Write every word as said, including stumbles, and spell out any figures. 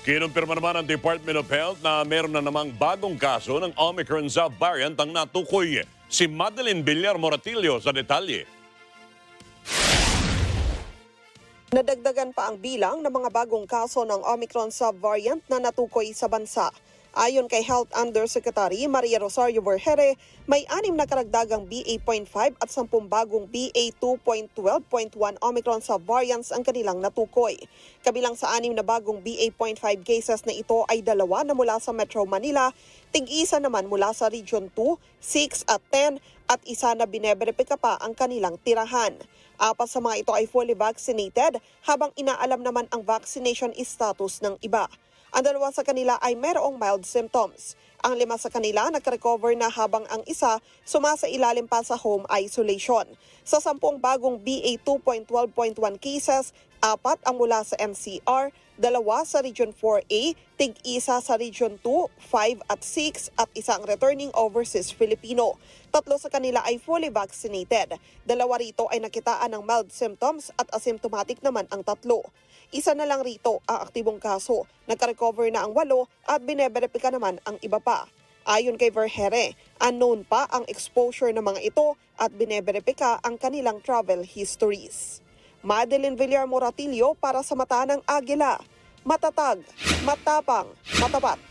Kinumpirma naman ng Department of Health na meron na namang bagong kaso ng Omicron subvariant ang natukoy. Si Madeline Villar Moratillo sa detalye. Nadagdagan pa ang bilang ng mga bagong kaso ng Omicron subvariant na natukoy sa bansa. Ayon kay Health Undersecretary Maria Rosario Vergere, may anim na karagdagang B A point five at sampung bagong B A two point twelve point one Omicron subvariants ang kanilang natukoy. Kabilang sa anim na bagong B A point five cases na ito ay dalawa na mula sa Metro Manila, tig-isa naman mula sa Region two, six at ten at isa na bineberipika pa ang kanilang tirahan. Apat sa mga ito ay fully vaccinated habang inaalam naman ang vaccination status ng iba. Ang dalawa sa kanila ay mayroong mild symptoms. Ang lima sa kanila nag-recover na habang ang isa sumasailalim pa sa home isolation. Sa sampung bagong B A two point twelve point one cases, apat ang mula sa N C R, dalawa sa Region four A, tig-isa sa Region two, five at six at isang returning overseas Filipino. Tatlo sa kanila ay fully vaccinated. Dalawa rito ay nakitaan ng mild symptoms at asymptomatic naman ang tatlo. Isa na lang rito ang aktibong kaso. Nagka-recover na ang walo at bineberipika naman ang iba pa. Ayon kay Vergere, unknown pa ang exposure ng mga ito at bineberipika ang kanilang travel histories. Madeline Villar Moratillo para sa Mata ng Agila. Matatag, matapang, matapat.